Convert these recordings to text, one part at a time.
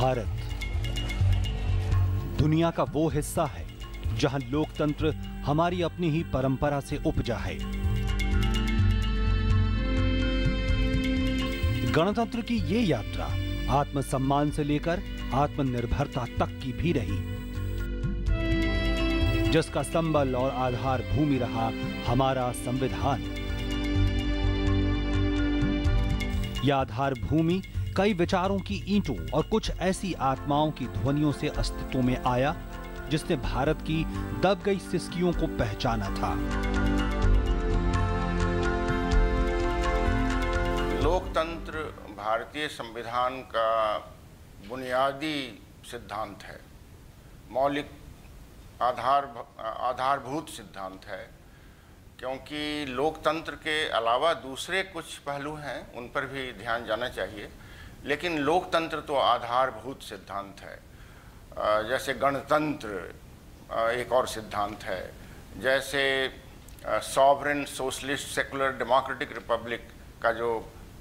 भारत दुनिया का वो हिस्सा है जहां लोकतंत्र हमारी अपनी ही परंपरा से उपजा है। गणतंत्र की ये यात्रा आत्मसम्मान से लेकर आत्मनिर्भरता तक की भी रही, जिसका संबल और आधार भूमि रहा हमारा संविधान। यह आधार भूमि कई विचारों की ईंटों और कुछ ऐसी आत्माओं की ध्वनियों से अस्तित्व में आया जिसने भारत की दब गई सिसकियों को पहचाना था। लोकतंत्र भारतीय संविधान का बुनियादी सिद्धांत है, मौलिक आधारभूत सिद्धांत है, क्योंकि लोकतंत्र के अलावा दूसरे कुछ पहलू हैं, उन पर भी ध्यान जाना चाहिए, लेकिन लोकतंत्र तो आधारभूत सिद्धांत है। जैसे गणतंत्र एक और सिद्धांत है, जैसे sovereign socialist secular democratic republic का जो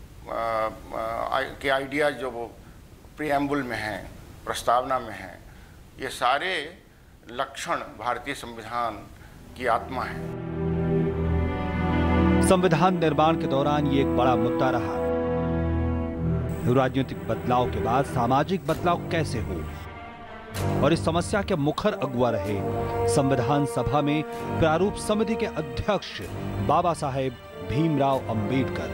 के आइडियाज जो वो प्रीएम्बुल में हैं, प्रस्तावना में हैं, ये सारे लक्षण भारतीय संविधान की आत्मा है। संविधान निर्माण के दौरान ये एक बड़ा मुद्दा रहा। राजनीतिक बदलाव के बाद सामाजिक बदलाव कैसे हो, और इस समस्या के मुखर अगुवा रहे संविधान सभा में प्रारूप समिति के अध्यक्ष बाबा साहेब भीमराव अंबेडकर।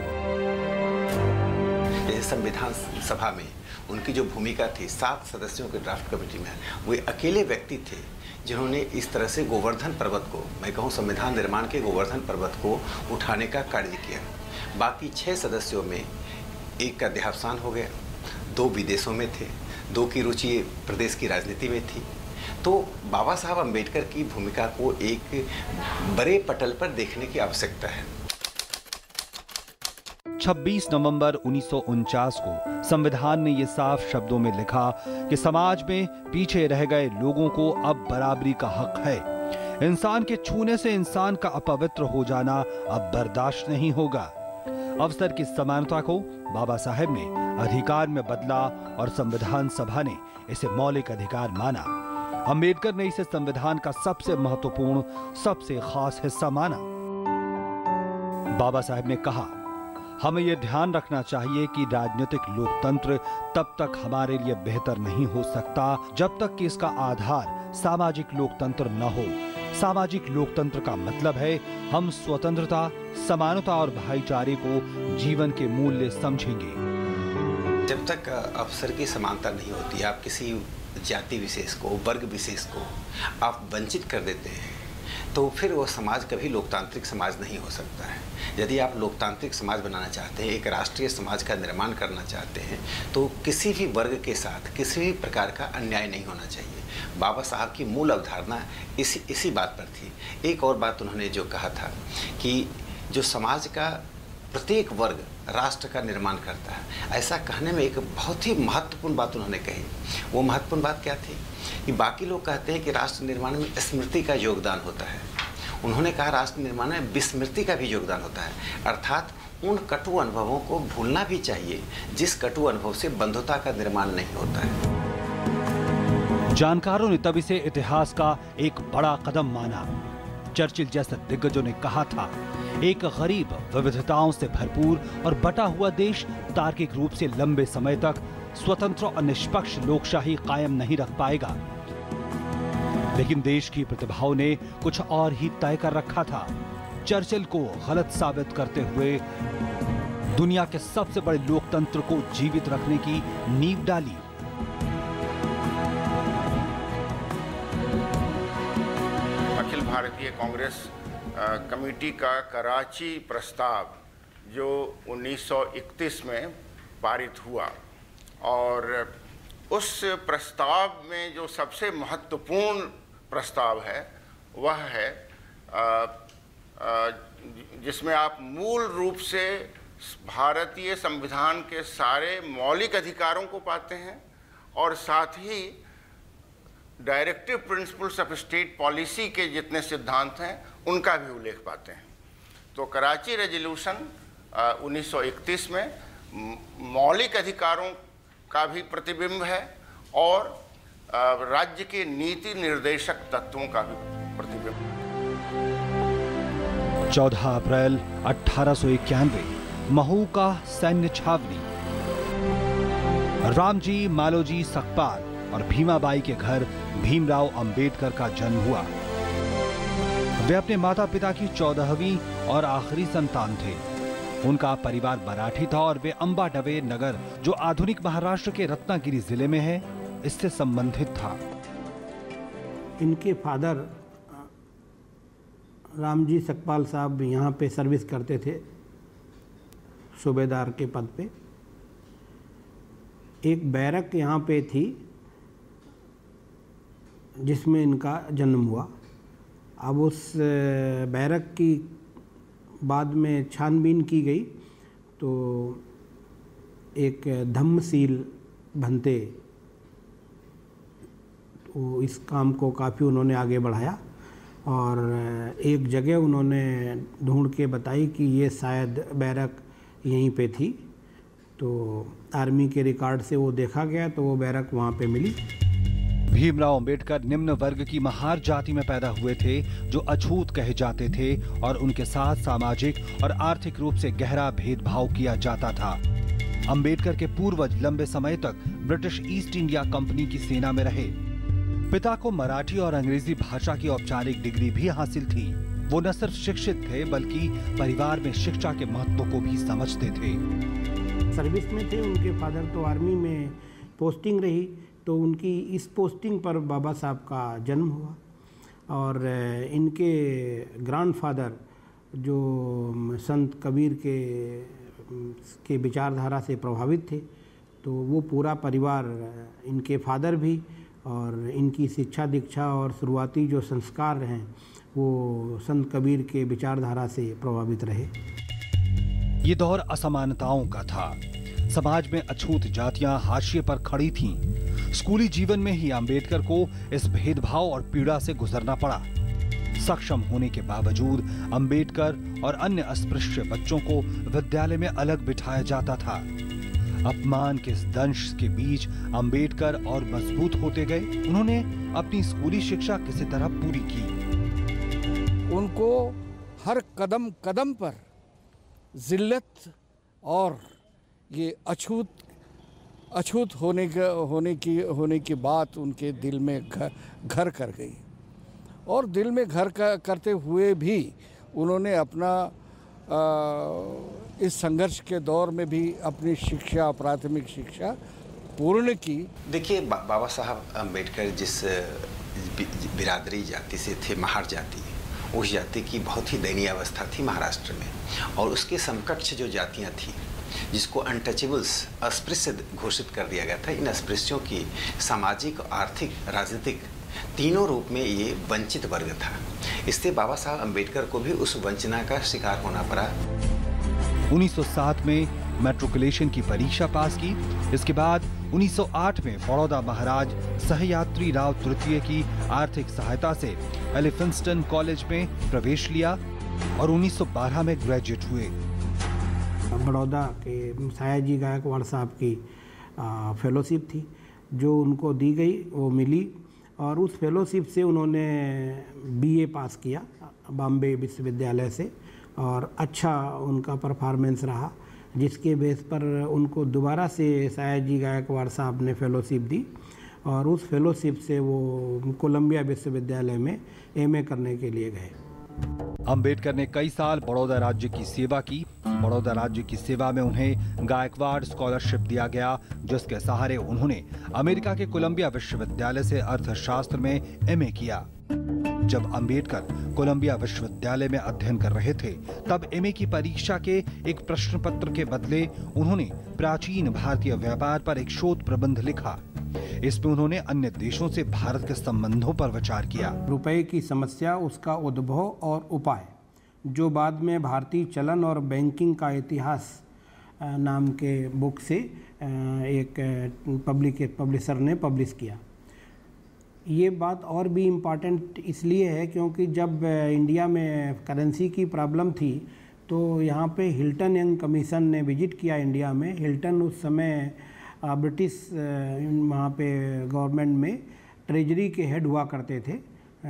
संविधान सभा में उनकी जो भूमिका थी, 7 सदस्यों के ड्राफ्ट कमेटी में, वो अकेले व्यक्ति थे जिन्होंने इस तरह से गोवर्धन पर्वत को, मैं कहूँ संविधान निर्माण के गोवर्धन पर्वत को उठाने का कार्य किया। बाकी 6 सदस्यों में एक का देहावसान हो गया, 2 विदेशों में थे, 2 की रुचि प्रदेश की राजनीति में थी। तो बाबा साहब अम्बेडकर की भूमिका को एक बड़े पटल पर देखने की आवश्यकता है। 26 नवंबर 1949 को संविधान ने यह साफ शब्दों में लिखा कि समाज में पीछे रह गए लोगों को अब बराबरी का हक है। इंसान के छूने से इंसान का अपवित्र हो जाना अब बर्दाश्त नहीं होगा। अवसर की समानता को बाबा साहेब ने अधिकार में बदला और संविधान सभा ने इसे मौलिक अधिकार माना। अंबेडकर ने इसे संविधान का सबसे महत्वपूर्ण, सबसे खास हिस्सा माना। बाबा साहेब ने कहा, हमें यह ध्यान रखना चाहिए कि राजनीतिक लोकतंत्र तब तक हमारे लिए बेहतर नहीं हो सकता जब तक कि इसका आधार सामाजिक लोकतंत्र न हो। सामाजिक लोकतंत्र का मतलब है हम स्वतंत्रता, समानता और भाईचारे को जीवन के मूल्य समझेंगे। जब तक अवसर की समानता नहीं होती, आप किसी जाति विशेष को, वर्ग विशेष को आप वंचित कर देते हैं, तो फिर वो समाज कभी लोकतांत्रिक समाज नहीं हो सकता है। यदि आप लोकतांत्रिक समाज बनाना चाहते हैं, एक राष्ट्रीय समाज का निर्माण करना चाहते हैं, तो किसी भी वर्ग के साथ किसी भी प्रकार का अन्याय नहीं होना चाहिए। बाबा साहब की मूल अवधारणा इसी बात पर थी। एक और बात उन्होंने जो कहा था कि जो समाज का प्रत्येक वर्ग राष्ट्र का निर्माण करता है, ऐसा कहने में एक बहुत ही महत्वपूर्ण बात उन्होंने कही। वो महत्वपूर्ण बात क्या थी कि बाकी लोग कहते हैं कि राष्ट्र निर्माण में स्मृति का योगदान होता है, उन्होंने कहा राष्ट्र निर्माण में विस्मृति का भी योगदान होता है, अर्थात उन कटु अनुभवों को भूलना भी चाहिए जिस कटु अनुभव से बंधुता का निर्माण नहीं होता है। जानकारों ने तब इसे इतिहास का एक बड़ा कदम माना। चर्चिल जैसे दिग्गजों ने कहा था, एक गरीब, विविधताओं से भरपूर और बटा हुआ देश तार्किक रूप से लंबे समय तक स्वतंत्र और निष्पक्ष लोकशाही कायम नहीं रख पाएगा। लेकिन देश की प्रतिभाओं ने कुछ और ही तय कर रखा था। चर्चिल को गलत साबित करते हुए दुनिया के सबसे बड़े लोकतंत्र को जीवित रखने की नींव डाली। अखिल भारतीय कांग्रेस कमेटी का कराची प्रस्ताव जो 1931 में पारित हुआ, और उस प्रस्ताव में जो सबसे महत्वपूर्ण प्रस्ताव है वह है जिसमें आप मूल रूप से भारतीय संविधान के सारे मौलिक अधिकारों को पाते हैं और साथ ही directive principles of state policy के जितने सिद्धांत हैं उनका भी उल्लेख पाते हैं। तो कराची रेजोल्यूशन 1931 में मौलिक अधिकारों का भी प्रतिबिंब है और राज्य के नीति निर्देशक तत्वों का भी प्रतिबिंब। 14 अप्रैल 1891 महू का सैन्य छावनी। रामजी, मालोजी सकपाल और भीमाबाई के घर भीमराव अंबेडकर का जन्म हुआ। वे अपने माता पिता की 14वीं और आखिरी संतान थे। उनका परिवार मराठी था और वे अंबाडवे नगर, जो आधुनिक महाराष्ट्र के रत्नागिरी जिले में है, इससे संबंधित था। इनके फादर रामजी सकपाल साहब यहाँ पे सर्विस करते थे, सूबेदार के पद पे। एक बैरक यहाँ पे थी जिसमें इनका जन्म हुआ। अब उस बैरक की बाद में छानबीन की गई तो एक धम्मशील भंते, तो इस काम को काफ़ी उन्होंने आगे बढ़ाया और एक जगह उन्होंने ढूंढ के बताई कि ये शायद बैरक यहीं पे थी। तो आर्मी के रिकॉर्ड से वो देखा गया तो वो बैरक वहाँ पे मिली। भीमराव अंबेडकर निम्न वर्ग की महार जाति में पैदा हुए थे, जो अछूत कहे जाते थे और उनके साथ सामाजिक और आर्थिक रूप से गहरा भेदभाव किया जाता था। अंबेडकर के पूर्वज लंबे समय तक ब्रिटिश ईस्ट इंडिया कंपनी की सेना में रहे। पिता को मराठी और अंग्रेजी भाषा की औपचारिक डिग्री भी हासिल थी। वो न सिर्फ शिक्षित थे बल्कि परिवार में शिक्षा के महत्व को भी समझते थे। सर्विस में थे, उनके फादर तो आर्मी में पोस्टिंग रही, तो उनकी इस पोस्टिंग पर बाबा साहब का जन्म हुआ। और इनके ग्रैंडफादर जो संत कबीर के विचारधारा से प्रभावित थे, तो वो पूरा परिवार, इनके फादर भी और इनकी शिक्षा दीक्षा और शुरुआती जो संस्कार हैं वो संत कबीर के विचारधारा से प्रभावित रहे। ये दौर असमानताओं का था। समाज में अछूत जातियां हाशिए पर खड़ी थीं। स्कूली जीवन में ही अंबेडकर को इस भेदभाव और पीड़ा से गुजरना पड़ा। सक्षम होने के बावजूद अंबेडकर और अन्य अस्पृश्य बच्चों को विद्यालय में अलग बिठाया जाता था। अपमान के इस दंश के बीच अंबेडकर और मजबूत होते गए। उन्होंने अपनी स्कूली शिक्षा किसी तरह पूरी की। उनको हर कदम कदम पर जिल्लत और ये अछूत होने की बात उनके दिल में घर कर गई। और दिल में घर करते हुए भी उन्होंने अपना इस संघर्ष के दौर में भी अपनी शिक्षा, प्राथमिक शिक्षा पूर्ण की। देखिए, बाबा साहब अम्बेडकर जिस बिरादरी जाति से थे, महार जाति, उस जाति की बहुत ही दयनीय अवस्था थी महाराष्ट्र में। और उसके समकक्ष जो जातियां थीं, जिसको अनटचेबल्स, अस्पृश्य घोषित कर दिया गया था, इन अस्पृश्यों की सामाजिक, आर्थिक, राजनीतिक तीनों रूप में ये वंचित वर्ग था। इससे बाबा साहब अम्बेडकर को भी उस वंचना का शिकार होना पड़ा। 1907 में मैट्रिकुलेशन की परीक्षा पास की। इसके बाद 1908 में बड़ौदा महाराज सहयात्री राव तृतीय की आर्थिक सहायता से एलिफिंस्टन कॉलेज में प्रवेश लिया और 1912 में ग्रेजुएट हुए। बड़ौदा के सयाजी गायकवाड़ साहब की फेलोशिप थी जो उनको दी गई, वो मिली और उस फेलोशिप से उन्होंने बीए पास किया बॉम्बे विश्वविद्यालय से और अच्छा उनका परफॉर्मेंस रहा, जिसके बेस पर उनको दोबारा से सयाजी गायकवाड़ साहब ने फेलोशिप दी और उस फेलोशिप से वो कोलंबिया विश्वविद्यालय में एमए करने के लिए गए। अंबेडकर ने कई साल बड़ौदा राज्य की सेवा की। बड़ौदा राज्य की सेवा में उन्हें गायकवाड़ स्कॉलरशिप दिया गया, जिसके सहारे उन्होंने अमेरिका के कोलंबिया विश्वविद्यालय से अर्थशास्त्र में एमए किया। जब अंबेडकर कोलंबिया विश्वविद्यालय में अध्ययन कर रहे थे, तब एमए की परीक्षा के एक प्रश्न पत्र के बदले उन्होंने प्राचीन भारतीय व्यापार पर एक शोध प्रबंध लिखा। इसमें उन्होंने अन्य देशों से भारत के संबंधों पर विचार किया। रुपए की समस्या, उसका उद्भव और उपाय, जो बाद में भारतीय चलन और बैंकिंग का इतिहास नाम के बुक से एक पब्लिशर ने पब्लिश किया। ये बात और भी इम्पॉर्टेंट इसलिए है क्योंकि जब इंडिया में करेंसी की प्रॉब्लम थी तो यहाँ पे हिल्टन यंग कमीशन ने विजिट किया इंडिया में। हिल्टन उस समय ब्रिटिश वहाँ पे गवर्नमेंट में ट्रेजरी के हेड हुआ करते थे,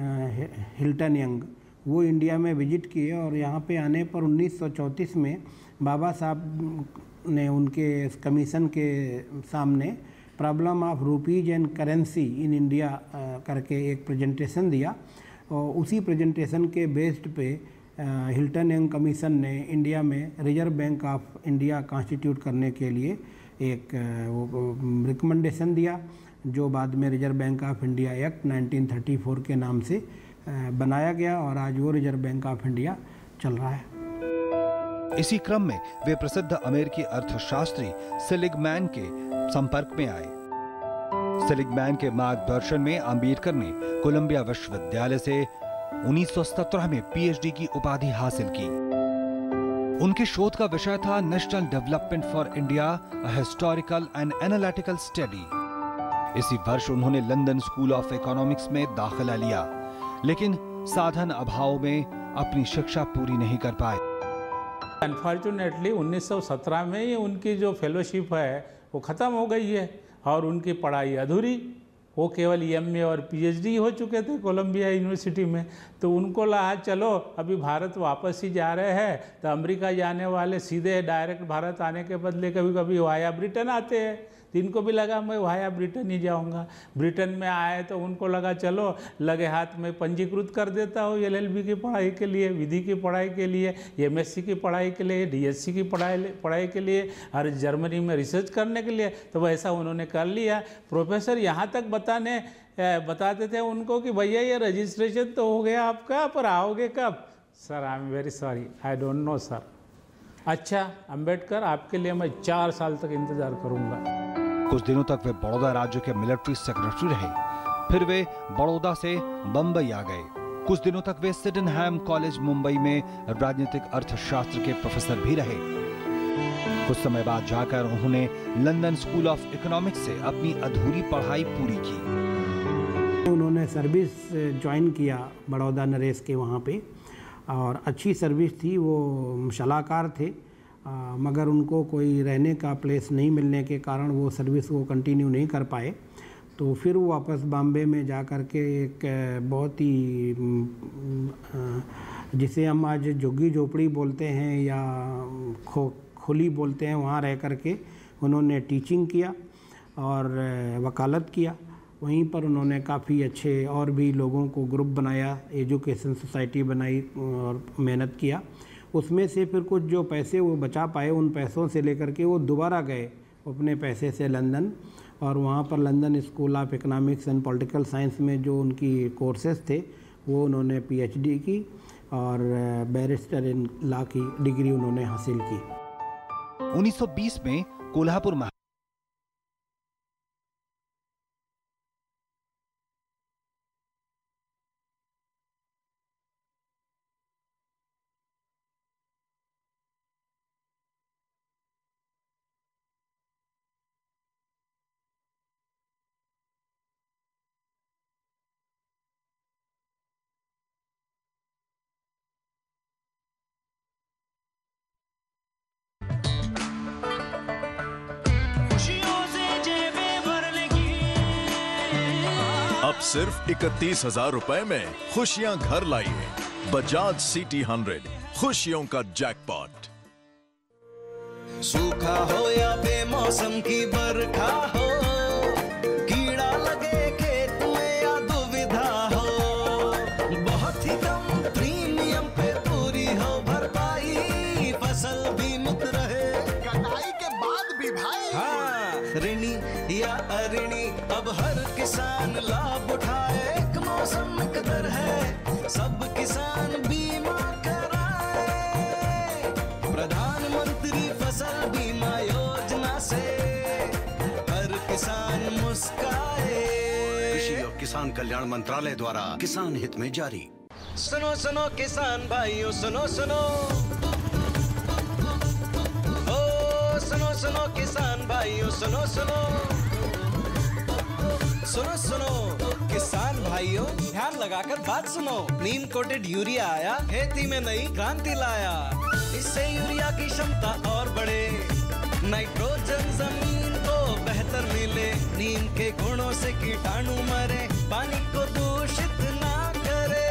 हिल्टन यंग। वो इंडिया में विजिट किए और यहाँ पे आने पर 1934 में बाबा साहब ने उनके कमीशन के सामने problem of rupees and currency in India करके एक प्रेजेंटेशन दिया और उसी प्रेजेंटेशन के बेस्ड पे हिल्टन यंग कमीशन ने इंडिया में reserve bank of India constitute करने के लिए एक रिकमेंडेशन दिया, जो बाद में reserve bank of India act 1934 के नाम से बनाया गया और आज वो रिजर्व बैंक ऑफ इंडिया चल रहा है। इसी क्रम में वे प्रसिद्ध अमेरिकी अर्थशास्त्री सेलिगमैन के संपर्क में आए। सेलिगमैन के मार्गदर्शन में अंबेडकर ने कोलंबिया विश्वविद्यालय से 1917 में पीएचडी की उपाधि हासिल की। उनके शोध का विषय था national development for India, a historical and analytical study. इसी वर्ष उन्होंने लंदन स्कूल ऑफ इकोनॉमिक्स में दाखिला लिया, लेकिन साधन अभाव में अपनी शिक्षा पूरी नहीं कर पाए। अनफॉर्चुनेटली 1917 में ही उनकी जो फेलोशिप है वो ख़त्म हो गई है और उनकी पढ़ाई अधूरी। वो केवल एमए और पीएचडी हो चुके थे कोलंबिया यूनिवर्सिटी में। तो उनको लगा चलो अभी भारत वापस ही जा रहे हैं, तो अमेरिका जाने वाले सीधे डायरेक्ट भारत आने के बदले कभी कभी वाया ब्रिटेन आते हैं। तो इनको भी लगा मैं वाया ब्रिटेन ही जाऊंगा। ब्रिटेन में आए तो उनको लगा चलो लगे हाथ में पंजीकृत कर देता हूँ एलएलबी की पढ़ाई के लिए, विधि की पढ़ाई के लिए, एमएससी की पढ़ाई के लिए, डीएससी की पढ़ाई के लिए और जर्मनी में रिसर्च करने के लिए। तो वैसा उन्होंने कर लिया। प्रोफेसर यहाँ तक बताते थे उनको कि भैया ये रजिस्ट्रेशन तो हो गया आपका, पर आओगे कब? Sir I am very sorry, I don't know sir. अच्छा अम्बेडकर, आपके लिए मैं 4 साल तक इंतजार करूंगा। कुछ दिनों तक वे बड़ौदा राज्य के मिलिट्री सेक्रेटरी रहे, फिर वे बड़ौदा से बंबई आ गए। कुछ दिनों तक वे सिडनहैम कॉलेज मुंबई में राजनीतिक अर्थशास्त्र के प्रोफेसर भी रहे। कुछ समय बाद जाकर उन्होंने लंदन स्कूल ऑफ इकोनॉमिक्स से अपनी अधूरी पढ़ाई पूरी की। उन्होंने सर्विस ज्वाइन किया बड़ौदा नरेश के वहाँ पे और अच्छी सर्विस थी। वो सलाहकार थे, मगर उनको कोई रहने का प्लेस नहीं मिलने के कारण वो सर्विस वो कंटिन्यू नहीं कर पाए। तो फिर वो वापस बॉम्बे में जा कर के एक बहुत ही जिसे हम आज झुग्गी झोपड़ी बोलते हैं या खुली बोलते हैं, वहाँ रह कर के उन्होंने टीचिंग किया और वकालत किया। वहीं पर उन्होंने काफ़ी अच्छे और भी लोगों को ग्रुप बनाया, एजुकेशन सोसाइटी बनाई और मेहनत किया। उसमें से फिर कुछ जो पैसे वो बचा पाए, उन पैसों से लेकर के वो दोबारा गए अपने पैसे से लंदन और वहाँ पर London school of economics and political science में जो उनकी कोर्सेज थे वो उन्होंने पीएचडी की और बैरिस्टर इन लॉ की डिग्री उन्होंने हासिल की। 1920 में कोल्हापुर में अब सिर्फ 31,000 रुपए में खुशियां घर लाइए। बजाज सिटी 100, खुशियों का जैकपॉट। सूखा हो या बेमौसम की बरखा हो, कीड़ा लगे खेत में या दुविधा हो, बहुत ही कम प्रीमियम पे पूरी हो भरपाई, फसल बीमित रहे कटाई के बाद भी भाई। हाँ, ऋणी या अऋणी अब हर किसान लाभ उठाए। एक मौसम कदर है, सब किसान बीमा कराए। प्रधानमंत्री फसल बीमा योजना से हर किसान मुस्काए। कृषि और किसान कल्याण मंत्रालय द्वारा किसान हित में जारी। सुनो सुनो किसान भाइयों, सुनो सुनो, ओ सुनो सुनो किसान भाइयों, सुनो सुनो, सुनो सुनो किसान भाइयों, ध्यान लगाकर बात सुनो। नीम कोटेड यूरिया आया, खेती में नई क्रांति लाया। इससे यूरिया की क्षमता और बढ़े, नाइट्रोजन जमीन को बेहतर के गुणों से कीटाणु मरे, पानी को दूषित ना करे।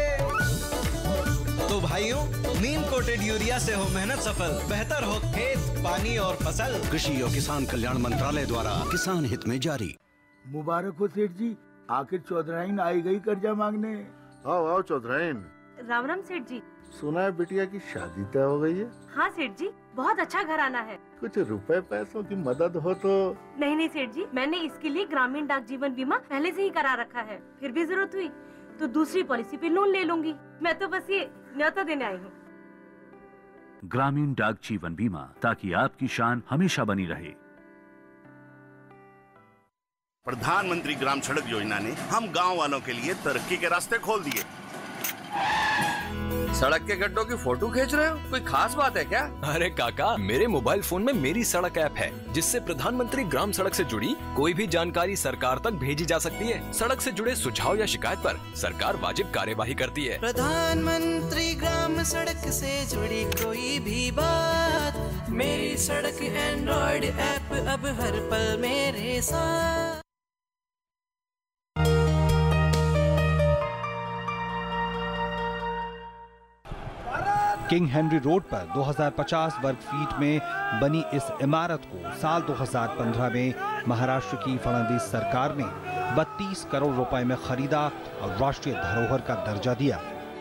तो भाइयों, नीम कोटेड यूरिया से हो मेहनत सफल, बेहतर हो खेत, पानी और फसल। कृषि और किसान कल्याण मंत्रालय द्वारा किसान हित में जारी। मुबारक हो सेठ जी, आखिर चौधराइन आई गई कर्जा मांगने। आओ आओ चौधराइन। राम राम सेठ जी। सुना है बिटिया की शादी तय हो गई है। हाँ सेठ जी, बहुत अच्छा घराना है। कुछ रुपए पैसों की मदद हो तो। नहीं सेठ जी, मैंने इसके लिए ग्रामीण डाक जीवन बीमा पहले से ही करा रखा है। फिर भी जरूरत हुई तो दूसरी पॉलिसी पे लोन ले लूंगी। मैं तो बस ये न्योता देने आई हूँ। ग्रामीण डाक जीवन बीमा, ताकि आपकी शान हमेशा बनी रहे। प्रधानमंत्री ग्राम सड़क योजना ने हम गांव वालों के लिए तरक्की के रास्ते खोल दिए। सड़क के गड्ढों की फोटो खींच रहे हो? कोई खास बात है क्या? अरे काका, मेरे मोबाइल फोन में मेरी सड़क ऐप है, जिससे प्रधानमंत्री ग्राम सड़क से जुड़ी कोई भी जानकारी सरकार तक भेजी जा सकती है। सड़क से जुड़े सुझाव या शिकायत पर सरकार वाजिब कार्यवाही करती है। प्रधानमंत्री ग्राम सड़क से जुड़ी कोई भी बात, मेरी सड़क एंड्रॉइड ऐप अब हर पल मेरे साथ। किंग हेनरी रोड पर 2050 वर्ग फीट में बनी इस इमारत को साल 2015 में महाराष्ट्र की फडणवीस सरकार ने 32 करोड़ रुपए में खरीदा और राष्ट्रीय धरोहर का दर्जा दिया।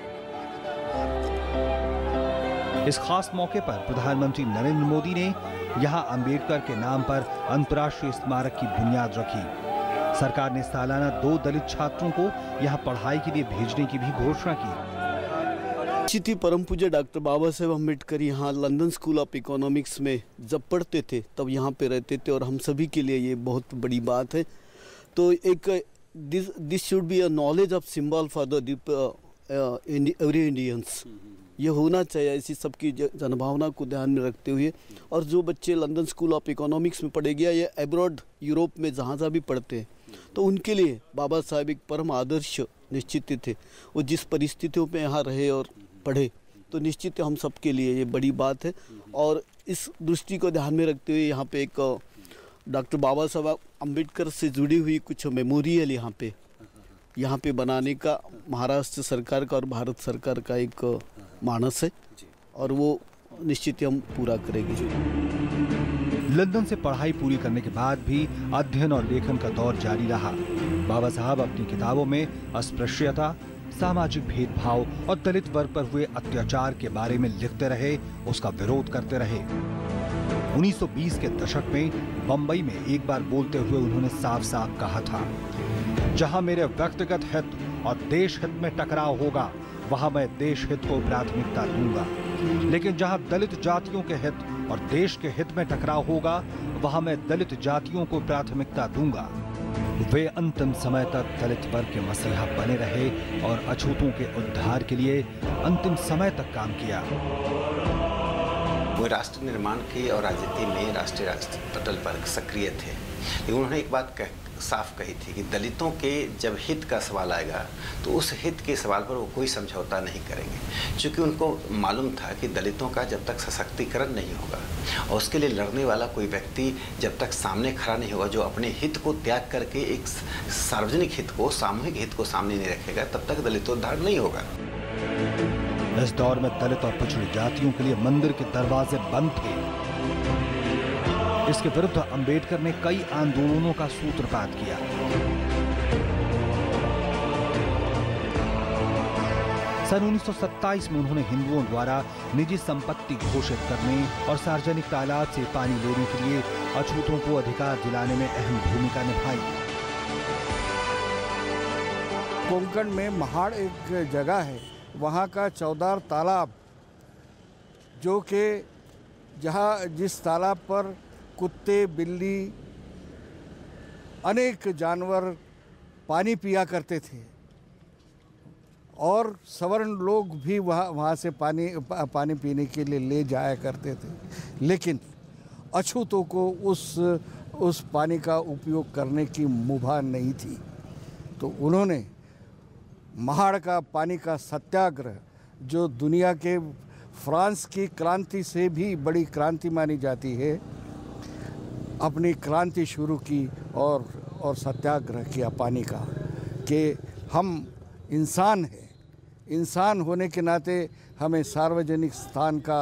इस खास मौके पर प्रधानमंत्री नरेंद्र मोदी ने यहां अंबेडकर के नाम पर अंतर्राष्ट्रीय स्मारक की बुनियाद रखी। सरकार ने सालाना 2 दलित छात्रों को यहां पढ़ाई के लिए भेजने की भी घोषणा की। थी परम पूज्य डॉक्टर बाबा साहेब अम्बेडकर यहाँ लंदन स्कूल ऑफ इकोनॉमिक्स में जब पढ़ते थे तब यहाँ पे रहते थे, और हम सभी के लिए ये बहुत बड़ी बात है। तो एक this should be a knowledge of symbol for the every Indians. ये होना चाहिए, ऐसी सबकी जनभावना को ध्यान में रखते हुए। और जो बच्चे लंदन स्कूल ऑफ इकोनॉमिक्स में पढ़े गया या एब्रॉड यूरोप में जहाँ भी पढ़ते हैं, तो उनके लिए बाबा साहेब एक परम आदर्श निश्चित थे। वो जिस परिस्थितियों में यहाँ रहे और पढ़े, तो निश्चित हम सबके लिए ये बड़ी बात है। और इस दृष्टि को ध्यान में रखते हुए यहाँ पे एक डॉक्टर बाबा साहब अम्बेडकर से जुड़ी हुई कुछ मेमोरियल यहाँ पे बनाने का महाराष्ट्र सरकार का और भारत सरकार का एक मानस है, और वो निश्चित हम पूरा करेंगे। लंदन से पढ़ाई पूरी करने के बाद भी अध्ययन और लेखन का दौर जारी रहा। बाबा साहब अपनी किताबों में अस्पृश्यता, सामाजिक भेदभाव और दलित वर्ग पर हुए अत्याचार के बारे में लिखते रहे, उसका विरोध करते रहे। 1920 के दशक में बंबई में एक बार बोलते हुए उन्होंने साफ साफ कहा था, जहां मेरे व्यक्तिगत हित और देश हित में टकराव होगा, वहां मैं देश हित को प्राथमिकता दूंगा, लेकिन जहां दलित जातियों के हित और देश के हित में टकराव होगा, वहां मैं दलित जातियों को प्राथमिकता दूंगा। वे अंतिम समय तक दलित वर्ग के मसीहा बने रहे और अछूतों के उद्धार के लिए अंतिम समय तक काम किया। वो राष्ट्र निर्माण के और राजनीति में राष्ट्रीय पटल पर सक्रिय थे, लेकिन उन्होंने एक बात साफ कही थी कि दलितों के जब हित का सवाल आएगा तो उस हित के सवाल पर वो कोई समझौता नहीं करेंगे, क्योंकि उनको मालूम था कि दलितों का जब तक सशक्तिकरण नहीं होगा और उसके लिए लड़ने वाला कोई व्यक्ति जब तक सामने खड़ा नहीं होगा, जो अपने हित को त्याग करके एक सार्वजनिक हित को, सामूहिक हित को सामने नहीं रखेगा, तब तक दलितोद्धार नहीं होगा। इस दौर में दलित और पिछड़ी जातियों के लिए मंदिर के दरवाजे बंद थे। इसके विरुद्ध अंबेडकर ने कई आंदोलनों का सूत्रपात किया। सन 1927 में उन्होंने हिंदुओं द्वारा निजी संपत्ति घोषित करने और सार्वजनिक तालाब से पानी लेने के लिए अछूतों को अधिकार दिलाने में अहम भूमिका निभाई। कोंकण में महाड़ एक जगह है, वहाँ का चौदार तालाब, जो कि जिस तालाब पर कुत्ते, बिल्ली, अनेक जानवर पानी पिया करते थे और सवर्ण लोग भी वहाँ से पानी पीने के लिए ले जाया करते थे, लेकिन अछूतों को उस पानी का उपयोग करने की मुभा नहीं थी। तो उन्होंने महाड़ का पानी का सत्याग्रह, जो दुनिया के फ्रांस की क्रांति से भी बड़ी क्रांति मानी जाती है, अपनी क्रांति शुरू की और सत्याग्रह किया पानी का कि हम इंसान हैं, इंसान होने के नाते हमें सार्वजनिक स्थान का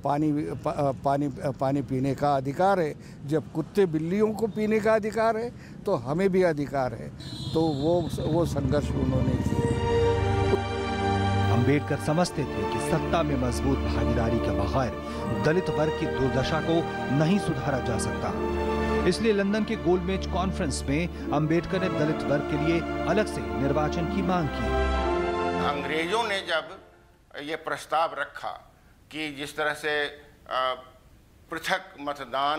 पानी पीने का अधिकार है। जब कुत्ते बिल्लियों को पीने का अधिकार है तो हमें भी अधिकार है। तो वो संघर्ष उन्होंने किया। अंबेडकर समझते थे कि सत्ता में मजबूत भागीदारी के बगैर दलित वर्ग की दुर्दशा को नहीं सुधारा जा सकता। इसलिए लंदन के गोलमेज कॉन्फ्रेंस में अंबेडकर ने दलित वर्ग के लिए अलग से निर्वाचन की मांग की। अंग्रेजों ने जब ये प्रस्ताव रखा कि जिस तरह से पृथक मतदान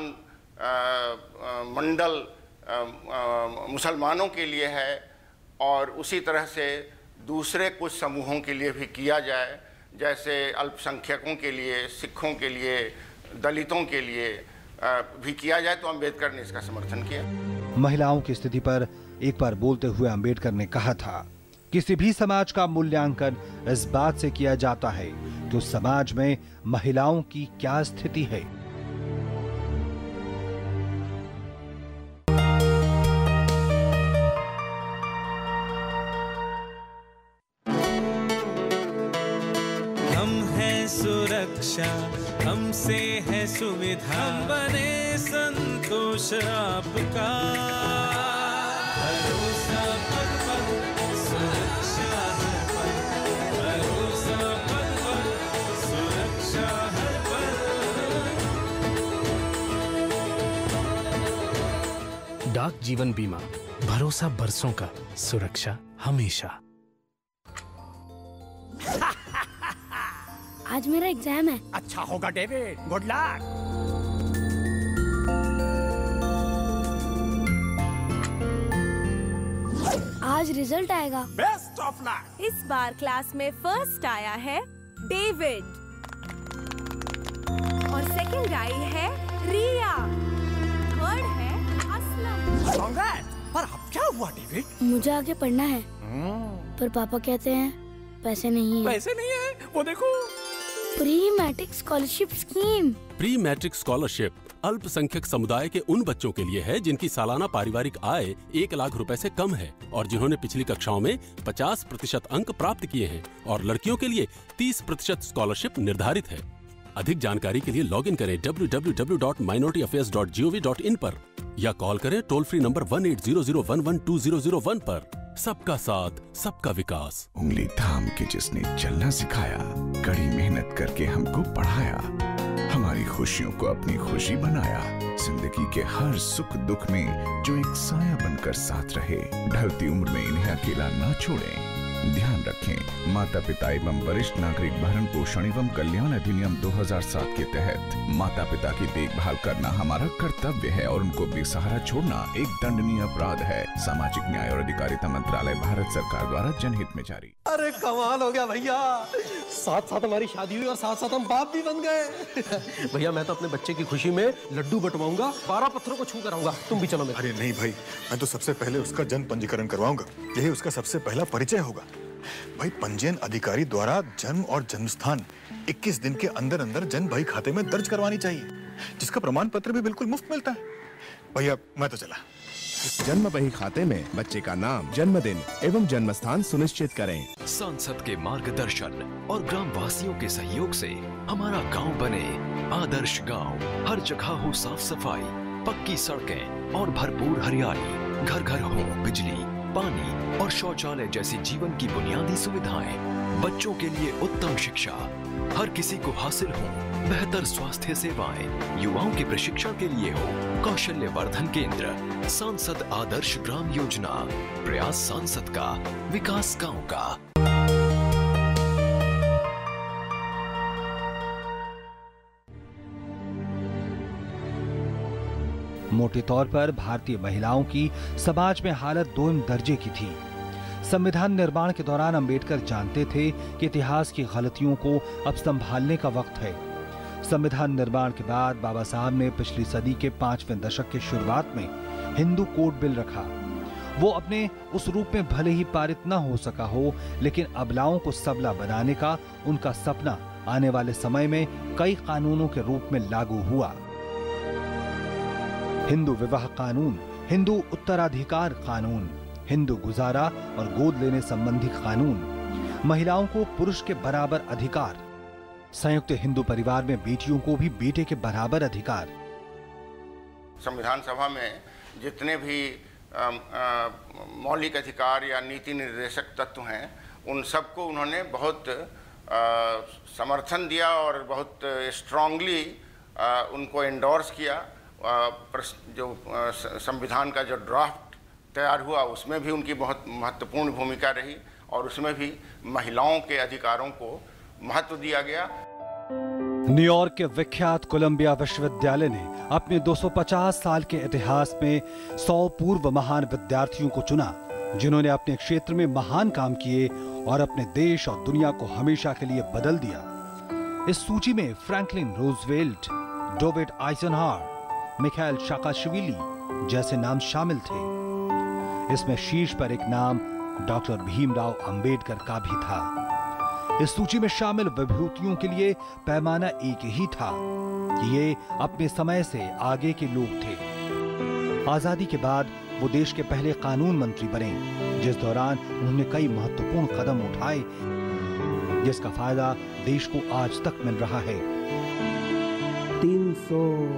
मंडल मुसलमानों के लिए है और उसी तरह से दूसरे कुछ समूहों के लिए भी किया जाए, जैसे अल्पसंख्यकों के लिए, सिखों के लिए, दलितों के लिए भी किया जाए, तो अंबेडकर ने इसका समर्थन किया। महिलाओं की स्थिति पर एक बार बोलते हुए अंबेडकर ने कहा था, किसी भी समाज का मूल्यांकन इस बात से किया जाता है कि उस समाज में महिलाओं की क्या स्थिति है। हम हैं सुरक्षा, हमसे है सुविधा, हम बने संतोष आपका, भरोसा पल पल, सुरक्षा हर पल, भरोसा पल पल, सुरक्षा हर पल। डाक जीवन बीमा, भरोसा बरसों का, सुरक्षा हमेशा। आज मेरा एग्जाम है। अच्छा होगा डेविड, गुड लक। आज रिजल्ट आएगा। Best of luck. इस बार क्लास में फर्स्ट आया है डेविड और सेकंड आई है रिया, थर्ड है असलम। कांग्रेस। पर अब क्या हुआ डेविड? मुझे आगे पढ़ना है पर पापा कहते हैं पैसे नहीं है। पैसे नहीं है, वो देखो। Pre matric scholarship scheme. Pre matric scholarship अल्पसंख्यक समुदाय के उन बच्चों के लिए है जिनकी सालाना पारिवारिक आय 1 लाख रुपए से कम है और जिन्होंने पिछली कक्षाओं में 50% अंक प्राप्त किए हैं, और लड़कियों के लिए 30% स्कॉलरशिप निर्धारित है। अधिक जानकारी के लिए लॉगिन करें www.minorityAffairs.gov.in पर या कॉल करें टोल फ्री नंबर 1800112001 पर। सबका साथ, सबका विकास। उंगली थाम के जिसने चलना सिखाया, कड़ी मेहनत करके हमको पढ़ाया, हमारी खुशियों को अपनी खुशी बनाया, जिंदगी के हर सुख दुख में जो एक साया बनकर साथ रहे, ढलती उम्र में इन्हें अकेला ना छोड़ें। ध्यान रखें, माता पिता एवं वरिष्ठ नागरिक भरण पोषण एवं कल्याण अधिनियम 2007 के तहत माता पिता की देखभाल करना हमारा कर्तव्य है और उनको बेसहारा छोड़ना एक दंडनीय अपराध है। सामाजिक न्याय और अधिकारिता मंत्रालय, भारत सरकार द्वारा जनहित में जारी। अरे कमाल हो गया भैया, साथ साथ हमारी शादी हुई और साथ साथ हम बाप भी बन गए। भैया मैं तो अपने बच्चे की खुशी में लड्डू बंटवाऊंगा, 12 पत्थरों को छू कर आऊंगा। तुम भी चलो मेरे। अरे नहीं भाई, मैं तो सबसे पहले उसका जन्म पंजीकरण करवाऊंगा, यही उसका सबसे पहला परिचय होगा। भाई पंजीयन अधिकारी द्वारा जन्म और जन्म स्थान 21 दिन के अंदर अंदर जन भाई खाते में दर्ज करवानी चाहिए, जिसका प्रमाण पत्र भी बिल्कुल मुफ्त मिलता है। भैया मैं तो चला। जन्म बही खाते में बच्चे का नाम, जन्मदिन एवं जन्म स्थान सुनिश्चित करें। सांसद के मार्गदर्शन और ग्राम वासियों के सहयोग से हमारा गांव बने आदर्श गांव। हर जगह हो साफ सफाई, पक्की सड़कें और भरपूर हरियाली, घर घर हो बिजली, पानी और शौचालय जैसी जीवन की बुनियादी सुविधाएं, बच्चों के लिए उत्तम शिक्षा, हर किसी को हासिल हो बेहतर स्वास्थ्य सेवाएं, युवाओं के प्रशिक्षण के लिए हो कौशल्य वर्धन केंद्र। सांसद आदर्श ग्राम योजना, प्रयास सांसद का, विकास गांव का। मोटे तौर पर भारतीय महिलाओं की समाज में हालत 2 दर्जे की थी। संविधान निर्माण के दौरान अंबेडकर जानते थे कि इतिहास की गलतियों को अब संभालने का वक्त है। संविधान निर्माण के बाद बाबा साहब ने पिछली सदी के 5वें दशक की शुरुआत में हिंदू कोड बिल रखा। वो अपने उस रूप में भले ही पारित न हो सका हो, लेकिन अबलाओं को सबला बनाने का उनका सपना आने वाले समय में कई कानूनों के रूप में लागू हुआ। हिंदू विवाह कानून हिंदू उत्तराधिकार कानून, हिंदू गुजारा और गोद लेने संबंधी कानून, महिलाओं को पुरुष के बराबर अधिकार, संयुक्त हिंदू परिवार में बेटियों को भी बेटे के बराबर अधिकार। संविधान सभा में जितने भी मौलिक अधिकार या नीति निर्देशक तत्व हैं, उन सबको उन्होंने बहुत समर्थन दिया और बहुत स्ट्रांगली उनको एंडोर्स किया। जो संविधान का जो ड्राफ्ट तैयार हुआ उसमें भी उनकी बहुत महत्वपूर्ण भूमिका रही और उसमें भी महिलाओं के अधिकारों को महत्व दिया गया। न्यूयॉर्क के विख्यात कोलंबिया विश्वविद्यालय ने अपने 250 साल के इतिहास में 100 पूर्व महान विद्यार्थियों को चुना जिन्होंने अपने क्षेत्र में महान काम किए और अपने देश और दुनिया को हमेशा के लिए बदल दिया। इस सूची में Franklin Roosevelt, David Eisenhower, Mikhail Saakashvili जैसे नाम शामिल थे। इसमें शीर्ष पर एक नाम डॉक्टर भीमराव अंबेडकर का भी था। इस सूची में शामिल विभूतियों के लिए पैमाना एक ही था कि ये अपने समय से आगे के लोग थे। आजादी के बाद वो देश के पहले कानून मंत्री बने, जिस दौरान उन्होंने कई महत्वपूर्ण कदम उठाए जिसका फायदा देश को आज तक मिल रहा है। 300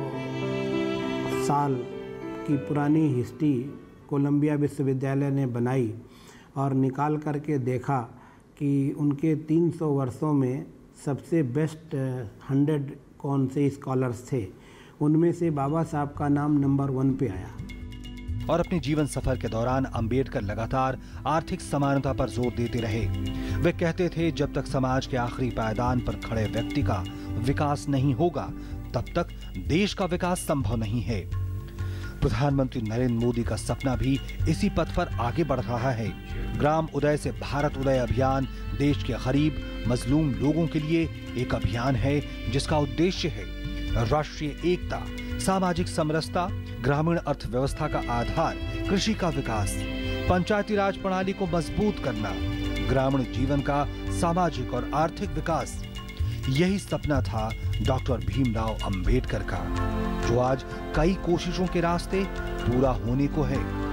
साल की पुरानी हिस्ट्री कोलंबिया विश्वविद्यालय ने बनाई और निकाल करके देखा कि उनके 300 वर्षों में सबसे बेस्ट 100 कौन से स्कॉलर्स थे, उनमें से बाबा साहब का नाम नंबर 1 पे आया। और अपने जीवन सफर के दौरान अंबेडकर लगातार आर्थिक समानता पर जोर देते रहे। वे कहते थे जब तक समाज के आखिरी पायदान पर खड़े व्यक्ति का विकास नहीं होगा तब तक देश का विकास संभव नहीं है। प्रधानमंत्री नरेंद्र मोदी का सपना भी इसी पथ पर आगे बढ़ रहा है। ग्राम उदय से भारत उदय अभियान देश के गरीब मजलूम लोगों के लिए एक अभियान है जिसका उद्देश्य है राष्ट्रीय एकता, सामाजिक समरसता, ग्रामीण अर्थव्यवस्था का आधार कृषि का विकास, पंचायती राज प्रणाली को मजबूत करना, ग्रामीण जीवन का सामाजिक और आर्थिक विकास। यही सपना था डॉक्टर भीमराव अंबेडकर का, जो आज कई कोशिशों के रास्ते पूरा होने को है।